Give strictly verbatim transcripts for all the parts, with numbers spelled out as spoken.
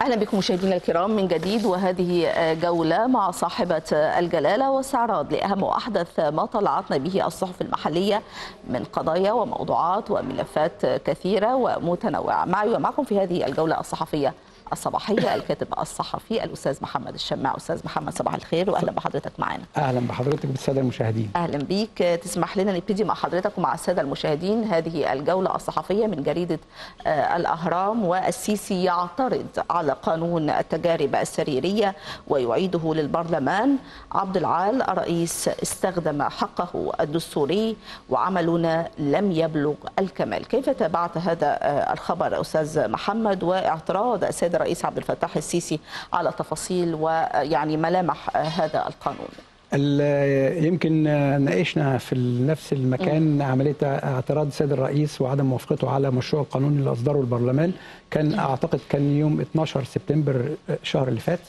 أهلا بكم مشاهدينا الكرام من جديد، وهذه جولة مع صاحبة الجلالة واستعراض لأهم وأحدث ما طلعتنا به الصحف المحلية من قضايا وموضوعات وملفات كثيرة ومتنوعة. معي ومعكم في هذه الجولة الصحفية الصباحية الكاتب الصحفي الأستاذ محمد الشماع. أستاذ محمد صباح الخير وأهلا بحضرتك معنا. أهلا بحضرتك بالسادة المشاهدين. أهلا بيك. تسمح لنا نبتدي مع حضرتك ومع السادة المشاهدين هذه الجولة الصحفية من جريدة الأهرام. والسيسي يعترض على قانون التجارب السريرية ويعيده للبرلمان. عبد العال الرئيس استخدم حقه الدستوري وعملنا لم يبلغ الكمال. كيف تابعت هذا الخبر أستاذ محمد واعتراض السيد الرئيس عبد الفتاح السيسي على تفاصيل ويعني ملامح هذا القانون؟ يمكن ناقشنا في نفس المكان عمليه اعتراض السيد الرئيس وعدم موافقته على مشروع القانون اللي اصدره البرلمان. كان اعتقد كان يوم اتناشر سبتمبر الشهر اللي فات،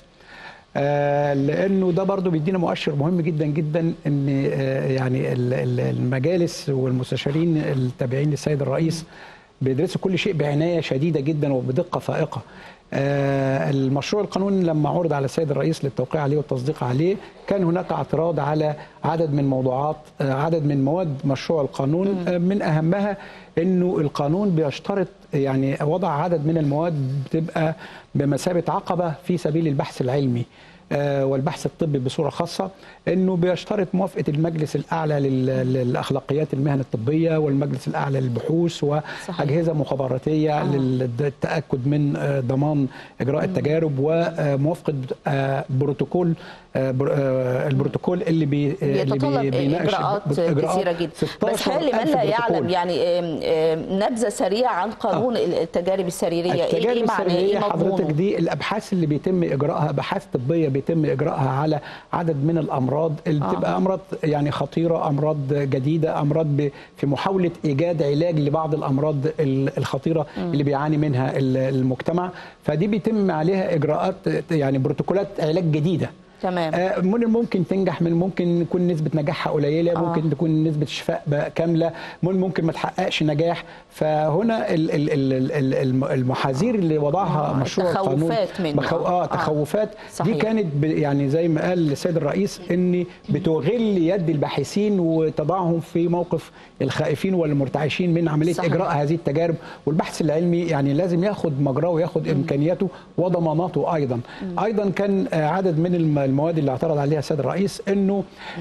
لانه ده برضو بيدينا مؤشر مهم جدا جدا ان يعني المجالس والمستشارين التابعين للسيد الرئيس بيدرسوا كل شيء بعنايه شديده جدا وبدقه فائقه. آه المشروع القانون لما عرض على السيد الرئيس للتوقيع عليه والتصديق عليه كان هناك اعتراض على عدد من موضوعات آه عدد من مواد مشروع القانون. آه من اهمها انه القانون بيشترط يعني وضع عدد من المواد بتبقى بمثابه عقبه في سبيل البحث العلمي والبحث الطبي بصوره خاصه، انه بيشترط موافقه المجلس الاعلى للاخلاقيات المهن الطبيه والمجلس الاعلى للبحوث واجهزه مخابراتيه آه. للتاكد من ضمان اجراء التجارب وموافقه بروتوكول البروتوكول اللي بي بيتطلب اللي اجراءات كثيره جدا. بس هل لمن لا يعلم يعني نبذه سريعه عن قانون آه. التجارب السريريه؟ التجارب ايه السريريه إيه حضرتك دي الابحاث اللي بيتم اجراءها، ابحاث طبيه بيتم اجراءها على عدد من الامراض اللي آه. بتبقى امراض يعني خطيره، امراض جديده، امراض في محاوله ايجاد علاج لبعض الامراض الخطيره م. اللي بيعاني منها المجتمع. فدي بيتم عليها اجراءات يعني بروتوكولات علاج جديده. تمام. آه من الممكن تنجح، من الممكن يكون نسبه نجاحها قليله، آه. ممكن تكون نسبه الشفاء كامله، من ممكن ما تحققش نجاح. فهنا ال ال ال المحاذير اللي وضعها آه. مشروع القانون منه. بخو... اه تخوفات آه. دي كانت ب... يعني زي ما قال السيد الرئيس ان بتغل يد الباحثين وتضعهم في موقف الخائفين والمرتعشين من عمليه صحيح. اجراء هذه التجارب. والبحث العلمي يعني لازم ياخد مجراه وياخد امكانياته وضماناته ايضا. م. ايضا كان عدد من الم... المواد اللي اعترض عليها السيد الرئيس انه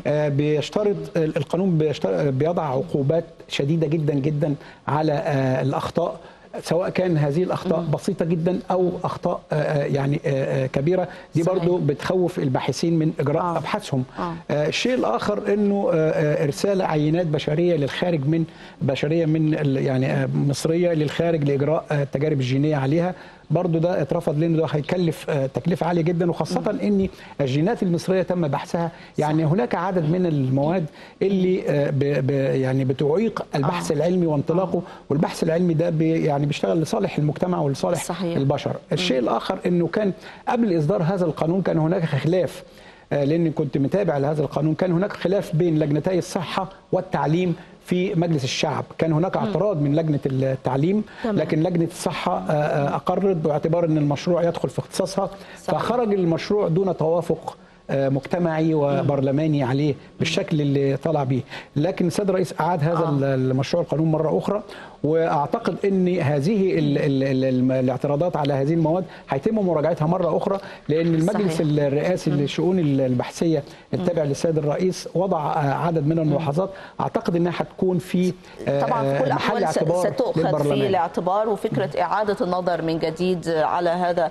بيشترط القانون بيشترط بيضع عقوبات شديده جدا جدا على الاخطاء، سواء كان هذه الاخطاء بسيطه جدا او اخطاء يعني كبيره. دي صحيح. برضو بتخوف الباحثين من اجراء آه. ابحاثهم. آه. الشيء الاخر انه ارسال عينات بشريه للخارج من بشريه من يعني مصريه للخارج لاجراء التجارب الجينيه عليها. برضو ده اترفض لانه ده هيكلف تكلفه عاليه جدا، وخاصه م. ان الجينات المصريه تم بحثها. يعني صح. هناك عدد من المواد اللي ب ب يعني بتعيق البحث آه. العلمي وانطلاقه. آه. والبحث العلمي ده يعني بيشتغل لصالح المجتمع ولصالح صحيح. البشر. الشيء م. الاخر انه كان قبل اصدار هذا القانون كان هناك خلاف، لاني كنت متابع لهذا القانون. كان هناك خلاف بين لجنتي الصحه والتعليم في مجلس الشعب. كان هناك اعتراض من لجنة التعليم، لكن لجنة الصحة أقرت باعتبار أن المشروع يدخل في اختصاصها، فخرج المشروع دون توافق مجتمعي وبرلماني عليه بالشكل اللي طلع به. لكن السيد الرئيس أعاد هذا آه. المشروع القانون مرة أخرى، واعتقد ان هذه ال ال ال الاعتراضات على هذه المواد هيتم مراجعتها مره اخرى، لان المجلس صحيح. الرئاسي للشؤون البحثيه التابع للسيد الرئيس وضع عدد من الملاحظات. اعتقد انها هتكون في طبعا في كل محل اعتبار ستؤخذ في الاعتبار، وفكره اعاده النظر من جديد على هذا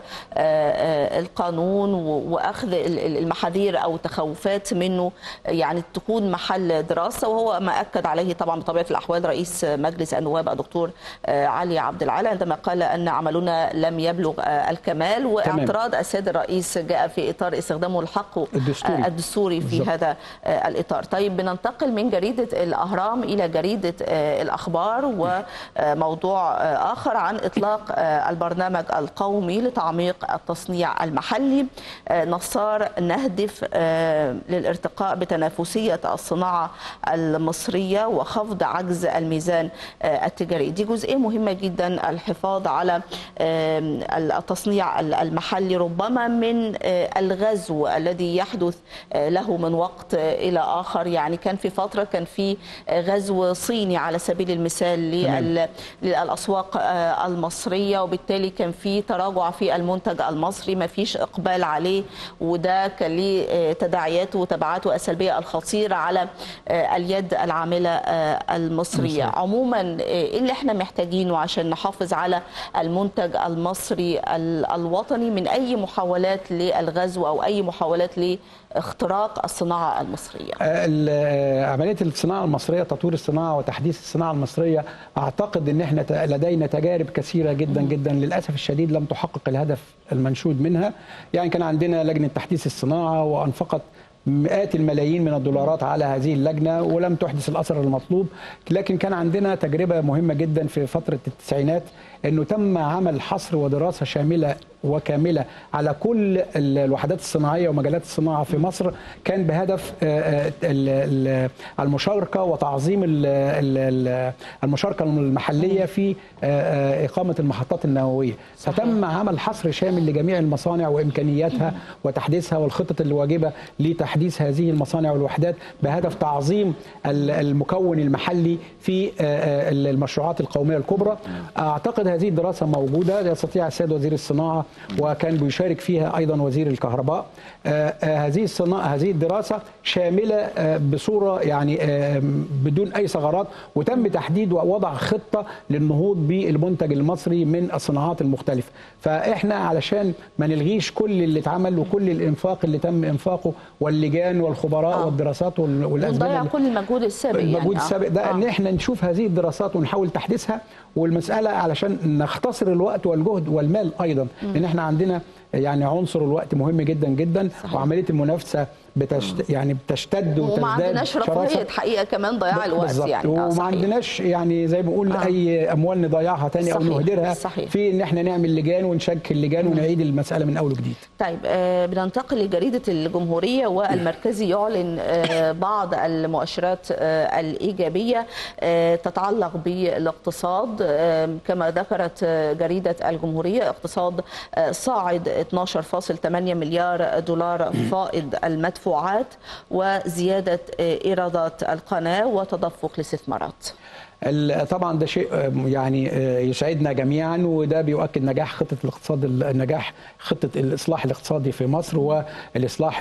القانون واخذ المحاذير او تخوفات منه يعني تكون محل دراسه. وهو ما اكد عليه طبعا بطبيعه الاحوال رئيس مجلس النواب دكتور علي عبد العال عندما قال أن عملنا لم يبلغ الكمال. واعتراض السيد الرئيس جاء في إطار استخدامه الحق الدستوري, الدستوري في بالزبط. هذا الإطار. طيب بننتقل من جريدة الأهرام إلى جريدة الأخبار وموضوع آخر عن إطلاق البرنامج القومي لتعميق التصنيع المحلي. نصار نهدف للارتقاء بتنافسية الصناعة المصرية وخفض عجز الميزان التجاري الجريء. دي جزئية مهمة جدا، الحفاظ على التصنيع المحلي ربما من الغزو الذي يحدث له من وقت إلى آخر. يعني كان في فترة كان في غزو صيني على سبيل المثال للأسواق المصرية، وبالتالي كان في تراجع في المنتج المصري، ما فيش إقبال عليه، وده كان له تداعياته وتبعاته السلبية الخطيرة على اليد العاملة المصرية. عموما إيه اللي احنا محتاجينه عشان نحافظ على المنتج المصري الوطني من أي محاولات للغزو أو أي محاولات لاختراق الصناعة المصرية؟ عملية الصناعة المصرية، تطوير الصناعة وتحديث الصناعة المصرية، أعتقد أن احنا لدينا تجارب كثيرة جدا جدا للأسف الشديد لم تحقق الهدف المنشود منها. يعني كان عندنا لجنة تحديث الصناعة وأنفقت مئات الملايين من الدولارات على هذه اللجنة ولم تحدث الأثر المطلوب. لكن كان عندنا تجربة مهمة جدا في فترة التسعينات، أنه تم عمل حصر ودراسة شاملة وكاملة على كل الوحدات الصناعية ومجالات الصناعة في مصر، كان بهدف المشاركة وتعظيم المشاركة المحلية في إقامة المحطات النووية. فتم عمل حصر شامل لجميع المصانع وإمكانياتها وتحديثها والخطط الواجبة لتحديث هذه المصانع والوحدات بهدف تعظيم المكون المحلي في المشروعات القومية الكبرى. أعتقد هذه الدراسة موجودة، يستطيع السيد وزير الصناعة وكان بيشارك فيها أيضا وزير الكهرباء. هذه الصناعة هذه الدراسة شاملة بصورة يعني بدون أي ثغرات، وتم تحديد ووضع خطة للنهوض بالمنتج المصري من الصناعات المختلفة. فإحنا علشان ما نلغيش كل اللي اتعمل وكل الإنفاق اللي تم إنفاقه واللجان والخبراء آه. والدراسات والأسباب، ونضيع كل المجهود السابق المجهود يعني. السابق ده آه. إن إحنا نشوف هذه الدراسات ونحاول تحديثها، والمسألة علشان نختصر الوقت والجهد والمال أيضا، لأن إحنا عندنا يعني عنصر الوقت مهم جدا جدا. صحيح. وعملية المنافسة بتشت يعني بتشتد وتزداد، وما عندناش رفاهية حقيقة كمان ضياع الوقت بالزبط. يعني وما عندناش يعني زي ما بنقول آه. أي أموال نضيعها تاني أو نهدرها صحيح. في إن إحنا نعمل لجان ونشكل لجان ونعيد المسألة من أول وجديد. طيب آه بننتقل لجريدة الجمهورية، والمركزي يعلن آه بعض المؤشرات آه الإيجابية آه تتعلق بالاقتصاد. آه كما ذكرت آه جريدة الجمهورية، اقتصاد آه صاعد اثناشر فاصلة ثمانية مليار دولار فائض المدفوعات، وزيادة إيرادات القناة وتدفق الاستثمارات. طبعا ده شيء يعني يسعدنا جميعا، وده بيؤكد نجاح خطه الاقتصاد النجاح خطه الاصلاح الاقتصادي في مصر والاصلاح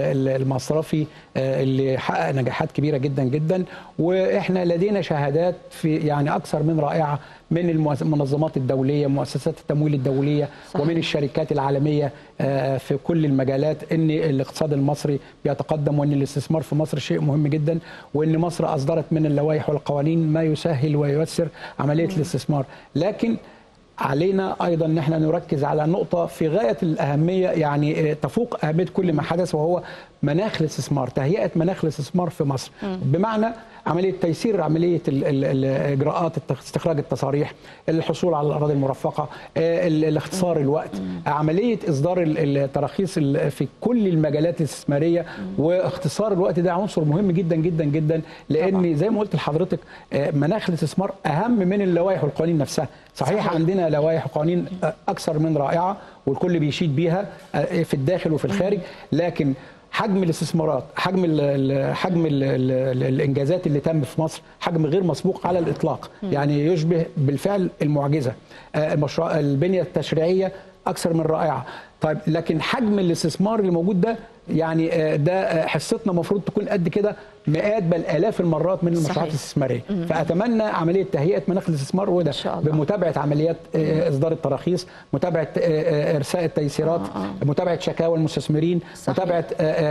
المصرفي اللي حقق نجاحات كبيره جدا جدا. واحنا لدينا شهادات في يعني اكثر من رائعه من المنظمات الدوليه، مؤسسات التمويل الدوليه صحيح. ومن الشركات العالميه في كل المجالات ان الاقتصاد المصري بيتقدم، وان الاستثمار في مصر شيء مهم جدا، وان مصر اصدرت من اللوائح والقوانين ما يسهل وييسر عمليه مم. الاستثمار. لكن علينا ايضا ان احنا نركز على نقطه في غايه الاهميه، يعني تفوق اهميه كل ما حدث، وهو مناخ الاستثمار، تهيئه مناخ الاستثمار في مصر. مم. بمعنى عمليه تيسير عمليه الاجراءات استخراج التصاريح، الحصول على الاراضي المرفقه، الاختصار الوقت، عمليه اصدار التراخيص في كل المجالات الاستثماريه. واختصار الوقت ده عنصر مهم جدا جدا جدا، لان زي ما قلت لحضرتك مناخ الاستثمار اهم من اللوائح والقوانين نفسها. صحيح, صحيح. عندنا لوائح وقوانين اكثر من رائعه والكل بيشيد بيها في الداخل وفي الخارج، لكن حجم الاستثمارات، حجم ال حجم ال ال الانجازات اللي تم في مصر حجم غير مسبوق على الاطلاق، يعني يشبه بالفعل المعجزه. المشروع البنيه التشريعيه اكثر من رائعه. طيب لكن حجم الاستثمار اللي موجود ده يعني ده حصتنا المفروض تكون قد كده مئات بل آلاف المرات من المشروعات الاستثماريه. فأتمنى عملية تهيئة مناخ الاستثمار، وده بمتابعة عمليات إصدار التراخيص، متابعة إرساء التيسيرات، آه آه. متابعة شكاوى المستثمرين، متابعة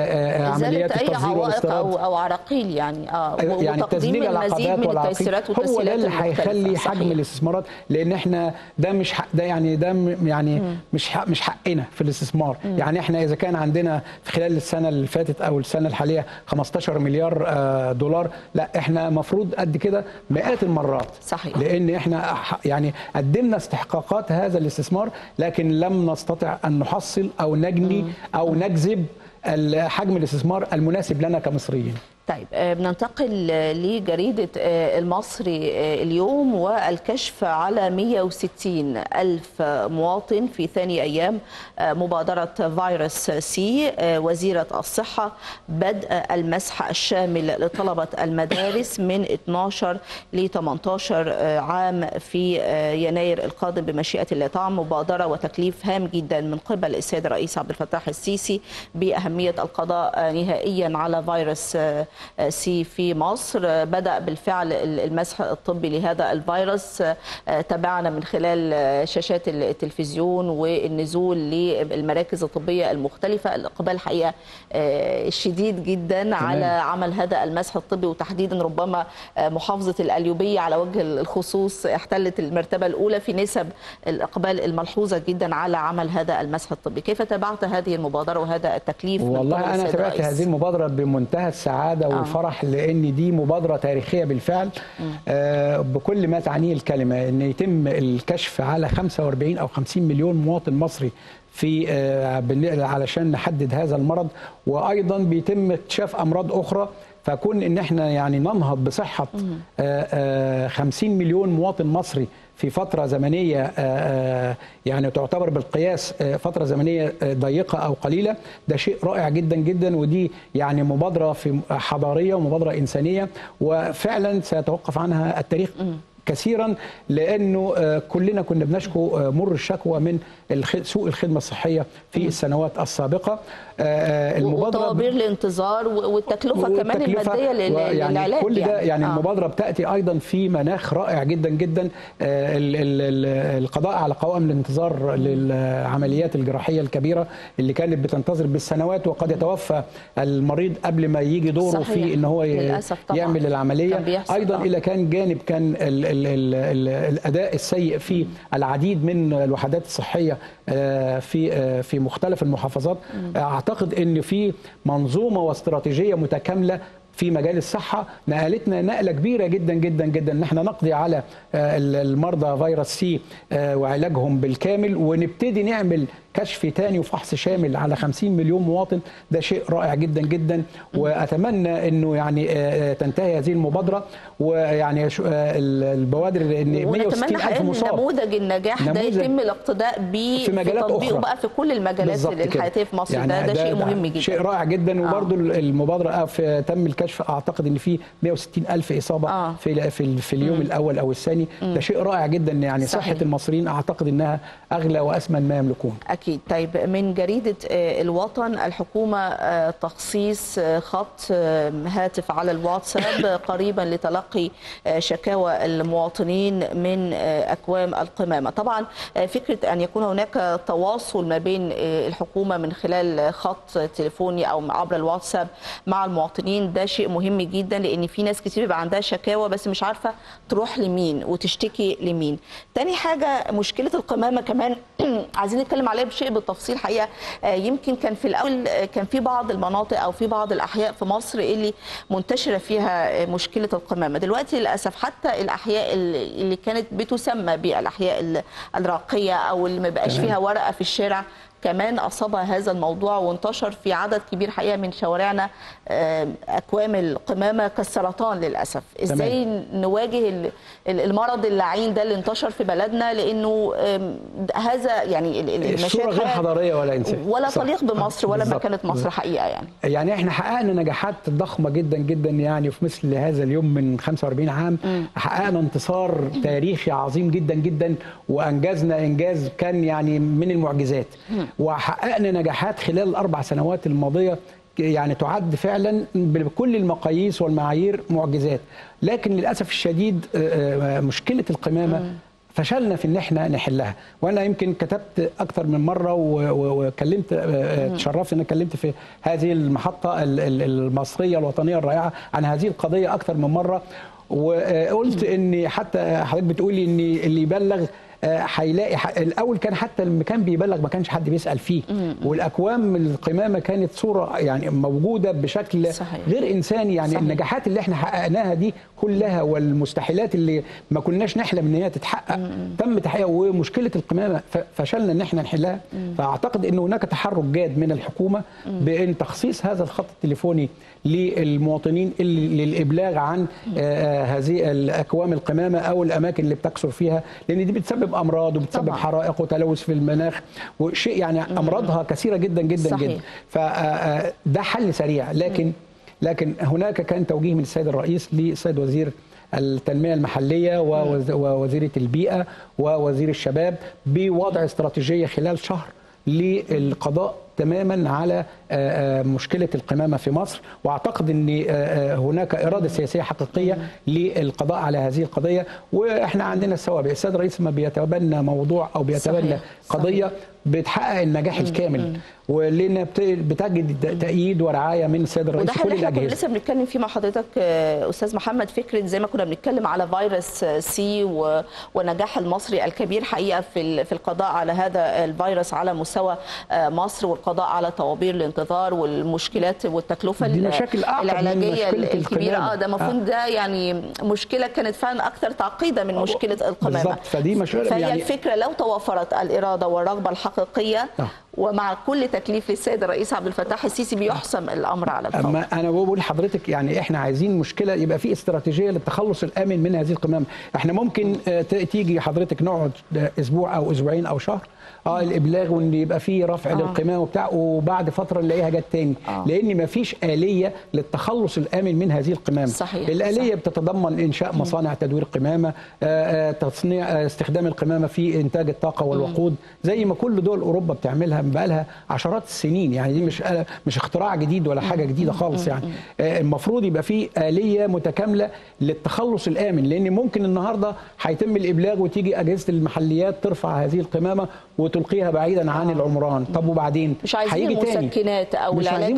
عمليات التصدير والاستيراد أو أو عراقيل يعني اه يعني تسجيل العقبات والعراقيل. هو ده اللي هيخلي حجم الاستثمارات، لأن احنا ده مش حق ده يعني ده يعني مم. مش حق مش حقنا في الاستثمار. مم. يعني احنا إذا كان عندنا في خلال السنة اللي فاتت أو السنة الحالية خمستاشر مليار دولار، لا احنا مفروض قد كده مئات المرات. صحيح. لان احنا يعني قدمنا استحقاقات هذا الاستثمار، لكن لم نستطع ان نحصل او نجني او نجذب حجم الاستثمار المناسب لنا كمصريين. طيب بننتقل لجريدة المصري اليوم والكشف على مئة وستين ألف مواطن في ثاني أيام مبادرة فيروس سي. وزيرة الصحة بدء المسح الشامل لطلبة المدارس من اثني عشر ل ثمانية عشر عام في يناير القادم بمشيئة الله. طبعا مبادرة وتكليف هام جدا من قبل السيد الرئيس عبد الفتاح السيسي بأهمية القضاء نهائيا على فيروس سي في مصر. بدأ بالفعل المسح الطبي لهذا الفيروس. تابعنا من خلال شاشات التلفزيون والنزول للمراكز الطبية المختلفة الإقبال الحقيقة الشديد جدا تمام. على عمل هذا المسح الطبي، وتحديدا ربما محافظة القليوبية على وجه الخصوص احتلت المرتبة الأولى في نسب الإقبال الملحوظة جدا على عمل هذا المسح الطبي. كيف تابعت هذه المبادرة وهذا التكليف؟ والله أنا تابعت هذه المبادرة بمنتهى السعادة والفرح، لأن دي مبادرة تاريخية بالفعل آه بكل ما تعنيه الكلمة، أن يتم الكشف على خمسة وأربعين أو خمسين مليون مواطن مصري في آه علشان نحدد هذا المرض، وأيضا بيتم اكتشاف أمراض أخرى. فكون ان احنا يعني ننهض بصحه خمسين مليون مواطن مصري في فتره زمنيه يعني تعتبر بالقياس فتره زمنيه ضيقه او قليله، ده شيء رائع جدا جدا، ودي يعني مبادره في حضاريه ومبادره انسانيه، وفعلا سيتوقف عنها التاريخ كثيرا، لانه كلنا كنا بنشكو مر الشكوى من سوء الخدمه الصحيه في السنوات السابقه. المبادره وطوابير الانتظار والتكلفه كمان الماديه للعلاج، يعني كل ده يعني, يعني آه. المبادره بتاتي ايضا في مناخ رائع جدا جدا. القضاء على قوائم الانتظار للعمليات الجراحيه الكبيره اللي كانت بتنتظر بالسنوات، وقد يتوفى المريض قبل ما يجي دوره صحيح. في ان هو يعمل العمليه. ايضا الى كان جانب كان ال ال ال ال الاداء السيء في العديد من الوحدات الصحيه في في مختلف المحافظات. اعتقد ان في منظومه واستراتيجيه متكامله في مجال الصحه نقلتنا نقله كبيره جدا جدا جدا، ان احنا نقضي على المرضى فيروس سي وعلاجهم بالكامل، ونبتدي نعمل كشف تاني وفحص شامل على خمسين مليون مواطن. ده شيء رائع جدا جدا، واتمنى انه يعني تنتهي هذه المبادره، ويعني البوادر ان مئة وستين ألف مصاب. نموذج النجاح ده يتم الاقتداء به في مجالات اخرى بقى في كل المجالات الحياتيه في مصر. يعني ده, ده شيء مهم جدا، شيء رائع جدا. وبرده آه. المبادره في تم الكشف اعتقد ان في مئة وستين ألف اصابه آه. في في, في اليوم مم. الاول او الثاني. ده شيء رائع جدا، يعني صحيح. صحه المصريين اعتقد انها اغلى واثمن ما يملكون. أكيد. طيب من جريدة الوطن، الحكومة تخصيص خط هاتف على الواتساب قريبا لتلقي شكاوى المواطنين من أكوام القمامة. طبعا فكرة أن يكون هناك تواصل ما بين الحكومة من خلال خط تليفوني أو عبر الواتساب مع المواطنين ده شيء مهم جدا، لأن في ناس كتير بيبقى عندها شكاوى بس مش عارفة تروح لمين وتشتكي لمين. تاني حاجة مشكلة القمامة كمان عايزين نتكلم عليها بشيء بالتفصيل حقيقه. يمكن كان في الاول كان في بعض المناطق او في بعض الاحياء في مصر اللي منتشره فيها مشكله القمامه. دلوقتي للاسف حتى الاحياء اللي كانت بتسمى بالاحياء الراقيه او اللي ما بقاش فيها ورقه في الشارع كمان أصابها هذا الموضوع، وانتشر في عدد كبير حقيقة من شوارعنا أكوام القمامة كالسرطان للأسف. إزاي تمام. نواجه المرض اللعين ده اللي انتشر في بلدنا، لأنه هذا يعني المشاكل غير حضارية ولا إنسانية ولا تليق بمصر ولا مكانة مصر حقيقة. يعني يعني احنا حققنا نجاحات ضخمة جدا جدا، يعني في مثل هذا اليوم من خمسة وأربعين عام م. حققنا انتصار تاريخي عظيم جدا جدا، وأنجزنا إنجاز كان يعني من المعجزات، م. وحققنا نجاحات خلال الأربع سنوات الماضية يعني تعد فعلا بكل المقاييس والمعايير معجزات. لكن للأسف الشديد مشكلة القمامة فشلنا في ان احنا نحلها. وانا يمكن كتبت اكثر من مره وكلمت تشرفت ان انا اتكلمت في هذه المحطه المصريه الوطنيه الرائعه عن هذه القضيه اكثر من مره، وقلت ان حتى حضرتك بتقولي ان اللي يبلغ هيلاقي الاول كان حتى المكان بيبلغ ما كانش حد بيسال فيه، والاكوام القمامه كانت صوره يعني موجوده بشكل صحيح. غير انساني. يعني صحيح. النجاحات اللي احنا حققناها دي كلها والمستحيلات اللي ما كناش نحلم ان هي تتحقق تم تحقيقها، ومشكله القمامه فشلنا ان احنا نحلها. فاعتقد ان هناك تحرك جاد من الحكومه بان تخصيص هذا الخط التليفوني للمواطنين اللي للابلاغ عن آه هذه الاكوام القمامه او الاماكن اللي بتكثر فيها، لان دي بتسبب امراض وبتسبب طبعا. حرائق وتلوث في المناخ وشيء يعني امراضها كثيره جدا جدا صحيح. جدا. فده حل سريع، لكن لكن هناك كان توجيه من السيد الرئيس للسيد وزير التنمية المحلية ووزيرة البيئة ووزير الشباب بوضع استراتيجية خلال شهر للقضاء تماما على مشكلة القمامة في مصر. واعتقد ان هناك إرادة سياسية حقيقية للقضاء على هذه القضية، واحنا عندنا السوابق. السيد الرئيس ما بيتبنى موضوع او بيتبنى صحيح. قضية صحيح. بتحقق النجاح الكامل، ولان بتجد تأييد ورعايه من السيد الرئيس في كل الاجهزه. لسه بنتكلم فيه مع حضرتك استاذ محمد، فكره زي ما كنا بنتكلم على فيروس سي ونجاح المصري الكبير حقيقه في في القضاء على هذا الفيروس على مستوى مصر، والقضاء على طوابير الانتظار والمشكلات والتكلفه العلاجيه الكبيره. اه ده المفروض آه. ده يعني مشكله كانت فعلا اكثر تعقيدا من مشكله القمامه. بالظبط. فدي مشكله فهي يعني الفكره لو توفرت الاراده والرغبه الحقيقيه آه. ومع كل تكليف للسيد الرئيس عبد الفتاح السيسي بيحسم الامر على الفور. اما انا بقول لحضرتك يعني احنا عايزين مشكله يبقى في استراتيجيه للتخلص الامن من هذه القمامه. احنا ممكن تيجي حضرتك نقعد اسبوع او اسبوعين او شهر اه الابلاغ وان يبقى في رفع آه. للقمامه وبتاع، وبعد فتره نلاقيها جت تاني آه. لان ما فيش اليه للتخلص الامن من هذه القمامه. صحيح. الاليه صحيح. بتتضمن انشاء مصانع تدوير قمامه، آه تصنيع آه استخدام القمامه في انتاج الطاقه والوقود زي ما كل دول اوروبا بتعملها بقى لها عشرات السنين. يعني دي مش مش اختراع جديد ولا حاجه جديده خالص. يعني آه المفروض يبقى في اليه متكامله للتخلص الامن، لان ممكن النهارده هيتم الابلاغ وتيجي اجهزه المحليات ترفع هذه القمامه وتلقيها بعيدا عن العمران. طب وبعدين مش عايزين مسكنات او العلاج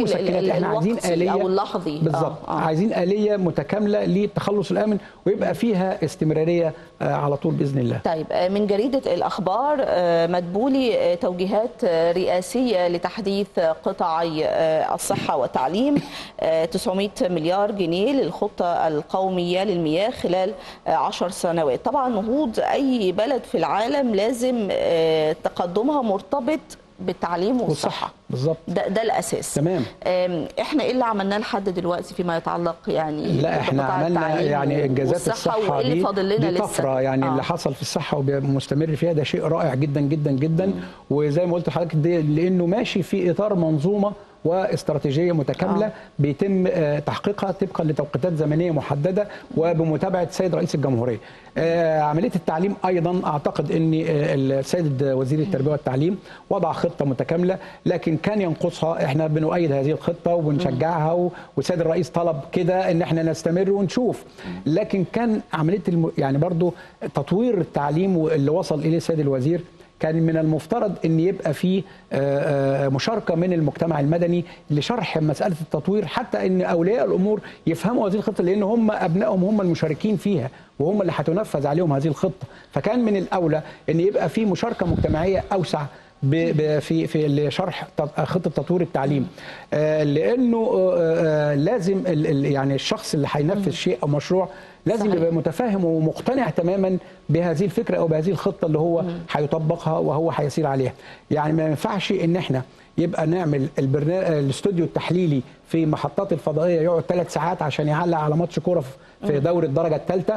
الوقتي او اللحظي. بالظبط. آه. آه. عايزين آلية متكاملة للتخلص الآمن ويبقى فيها استمرارية آه على طول بإذن الله. طيب من جريدة الأخبار آه مدبولي توجيهات رئاسية لتحديث قطاعي آه الصحة والتعليم، آه تسعمائة مليار جنيه للخطة القومية للمياه خلال آه عشر سنوات. طبعا نهوض أي بلد في العالم لازم آه تقدمها مرتبط بالتعليم والصحه. بالظبط. ده ده الاساس. تمام. احنا ايه اللي عملناه لحد دلوقتي فيما يتعلق يعني لا احنا عملنا يعني انجازات الصحه وايه اللي فاضل لنا لسه؟ طفره يعني آه. اللي حصل في الصحه ومستمر فيها ده شيء رائع جدا جدا جدا. مم. وزي ما قلت لحضرتك لانه ماشي في اطار منظومه واستراتيجيه متكامله آه. بيتم تحقيقها طبقا لتوقيتات زمنيه محدده وبمتابعه السيد رئيس الجمهوريه. عمليه التعليم ايضا اعتقد ان السيد وزير التربيه والتعليم وضع خطه متكامله، لكن كان ينقصها. احنا بنؤيد هذه الخطه وبنشجعها، والسيد الرئيس طلب كده ان احنا نستمر ونشوف، لكن كان عمليه الم... يعني برضو تطوير التعليم اللي وصل اليه السيد الوزير كان من المفترض ان يبقى فيه مشاركه من المجتمع المدني لشرح مساله التطوير، حتى ان اولياء الامور يفهموا هذه الخطه، لان هم ابنائهم هم المشاركين فيها وهم اللي هتنفذ عليهم هذه الخطه. فكان من الاولى ان يبقى فيه مشاركه مجتمعيه اوسع في في شرح خطه تطوير التعليم، لانه لازم يعني الشخص اللي هينفذ شيء او مشروع لازم صحيح. يبقى متفاهم ومقتنع تماما بهذه الفكره او بهذه الخطه اللي هو هيطبقها وهو هيسير عليها. يعني ما ينفعش ان احنا يبقى نعمل البرنامج الاستوديو التحليلي في محطات الفضائيه يقعد ثلاث ساعات عشان يعلق على ماتش كوره في دوري الدرجه الثالثه،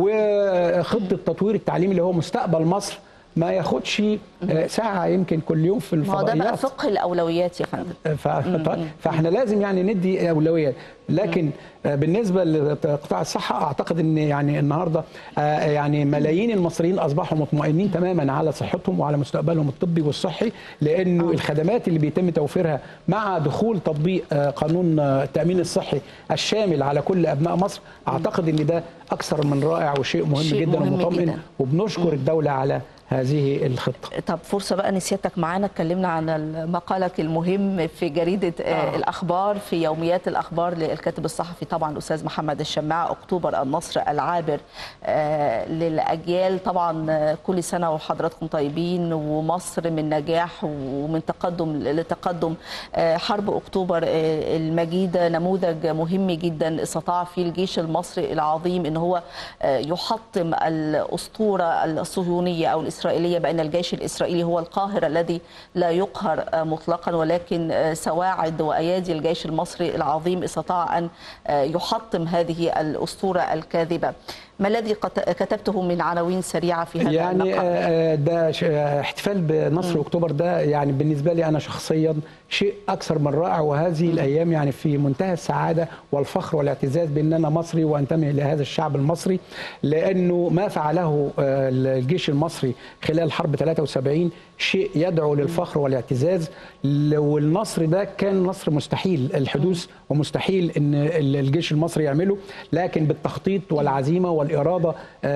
وخطه تطوير التعليم اللي هو مستقبل مصر ما ياخدش ساعه يمكن كل يوم في الفضائيات. ما هو ده بقى فقه الاولويات يا فندم. فاحنا لازم يعني ندي اولويات، لكن بالنسبه لقطاع الصحه اعتقد ان يعني النهارده يعني ملايين المصريين اصبحوا مطمئنين تماما على صحتهم وعلى مستقبلهم الطبي والصحي، لانه آه. الخدمات اللي بيتم توفيرها مع دخول تطبيق قانون التامين الصحي الشامل على كل ابناء مصر، اعتقد ان ده اكثر من رائع وشيء مهم شيء جدا ومطمئن، وبنشكر الدوله على هذه الخطة. طب فرصة بقى ان سيادتك معانا اتكلمنا عن مقالك المهم في جريدة آه. الأخبار في يوميات الأخبار للكاتب الصحفي طبعا الأستاذ محمد الشماع، أكتوبر النصر العابر آه للأجيال. طبعا كل سنة وحضراتكم طيبين، ومصر من نجاح ومن تقدم لتقدم. آه حرب أكتوبر آه المجيدة نموذج مهم جدا استطاع فيه الجيش المصري العظيم ان هو آه يحطم الأسطورة الصهيونية أو الإسرائيلية بأن الجيش الإسرائيلي هو القاهر الذي لا يقهر مطلقا، ولكن سواعد وأيادي الجيش المصري العظيم استطاع أن يحطم هذه الأسطورة الكاذبة. ما الذي كتبته من عناوين سريعة في هذا يعني المقال؟ ده احتفال بنصر م. أكتوبر ده يعني بالنسبة لي أنا شخصيا شيء أكثر من رائع، وهذه م. الأيام يعني في منتهى السعادة والفخر والاعتزاز بأن أنا مصري وأنتمي لهذا الشعب المصري، لأنه ما فعله الجيش المصري خلال حرب ثلاثة وسبعين شيء يدعو للفخر والاعتزاز. والنصر ده كان نصر مستحيل الحدوث ومستحيل أن الجيش المصري يعمله، لكن بالتخطيط والعزيمة والإرادة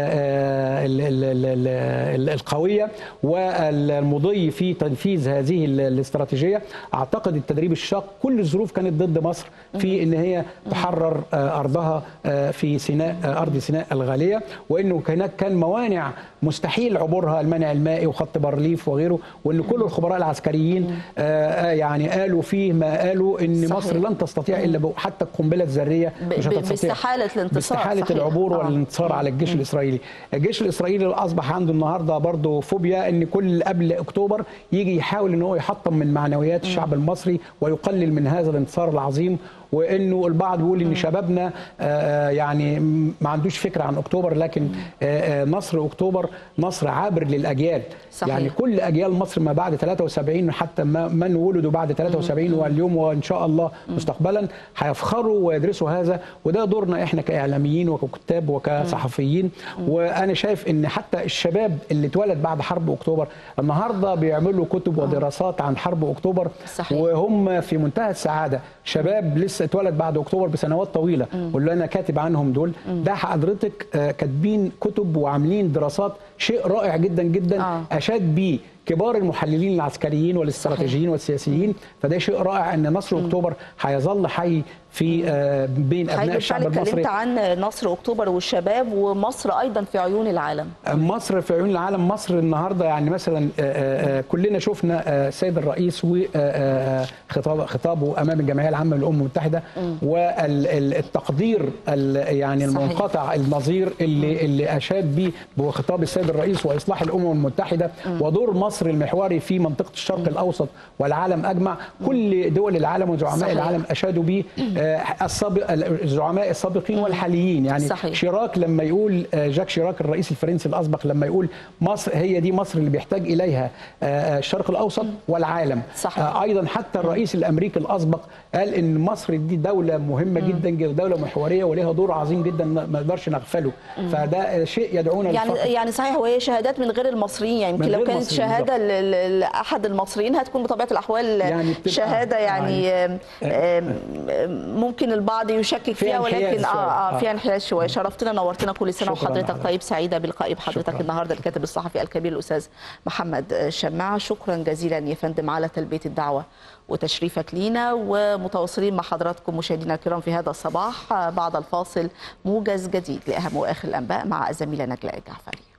القوية والمضي في تنفيذ هذه الاستراتيجية. أعتقد التدريب الشاق كل الظروف كانت ضد مصر في أن هي تحرر أرضها في سيناء، أرض سيناء الغالية، وأنه هناك كان موانع مستحيل عبورها، المنع المائي وخط بارليف وغيره، وأن كل الخبراء العسكريين يعني قالوا فيه ما قالوا أن صحيح. مصر لن تستطيع إلا حتى القنبلة الذرية مش هتستطيع باستحالة الانتصار، باستحالة العبور آه. والانتصار على الجيش م. الإسرائيلي. الجيش الإسرائيلي أصبح عنده النهاردة برضه فوبيا أن كل قبل أكتوبر يجي يحاول أن هو يحطم من معنويات م. الشعب المصري ويقلل من هذا الانتصار العظيم، وانه البعض بيقول ان شبابنا يعني ما عندوش فكره عن اكتوبر، لكن نصر اكتوبر نصر عابر للاجيال. صحيح. يعني كل اجيال مصر ما بعد ثلاثة وسبعين حتى من ولدوا بعد ثلاثة وسبعين واليوم وان شاء الله مستقبلا هيفخروا ويدرسوا هذا، وده دورنا احنا كاعلاميين وككتاب وكصحفيين. وانا شايف ان حتى الشباب اللي اتولد بعد حرب اكتوبر النهارده بيعملوا كتب ودراسات عن حرب اكتوبر. صحيح. وهم في منتهى السعاده، شباب لسه اتولد بعد اكتوبر بسنوات طويله واللي انا كاتب عنهم دول، ده حضرتك كاتبين كتب وعاملين دراسات، شيء رائع جدا جدا. آه. اشاد بيه كبار المحللين العسكريين والاستراتيجيين والسياسيين، فده شيء رائع ان نصر اكتوبر هيظل حي في بين ابناء الشعب المصري. اتكلمت عن نصر اكتوبر والشباب ومصر ايضا في عيون العالم. مصر في عيون العالم، مصر النهارده يعني مثلا كلنا شفنا السيد الرئيس وخطابه خطابه امام الجمعيه العامه للامم المتحده والتقدير يعني المنقطع النظير اللي اللي اشاد به بخطاب السيد الرئيس واصلاح الامم المتحده ودور مصر المحوري في منطقه الشرق الاوسط والعالم اجمع. كل دول العالم وزعماء العالم اشادوا به، السابق الزعماء السابقين والحاليين. يعني صحيح. شيراك لما يقول، جاك شيراك الرئيس الفرنسي الاسبق لما يقول مصر هي دي مصر اللي بيحتاج اليها الشرق الاوسط والعالم. صحيح. ايضا حتى الرئيس الامريكي الاسبق قال ان مصر دي دوله مهمه م. جدا جدا، دوله محوريه وليها دور عظيم جدا ما نقدرش نغفله. م. فده شيء يدعونا يعني للفقر. يعني صحيح، وهي شهادات من غير المصريين، يعني يمكن لو كانت شهاده لاحد المصريين هتكون بطبيعه الاحوال يعني شهاده يعني, يعني ممكن البعض يشكك فيها، ولكن اه اه فيها انحياز شويه. شرفتنا نورتنا، كل سنه وحضرتك طيب. سعيده بلقائي بحضرتك النهارده الكاتب الصحفي الكبير الاستاذ محمد شماع. شكرا جزيلا يا فندم على تلبيه الدعوه وتشريفك لينا، ومتواصلين مع حضراتكم مشاهدينا الكرام في هذا الصباح. بعد الفاصل موجز جديد لاهم واخر الانباء مع الزميله نجلاء الجعفري.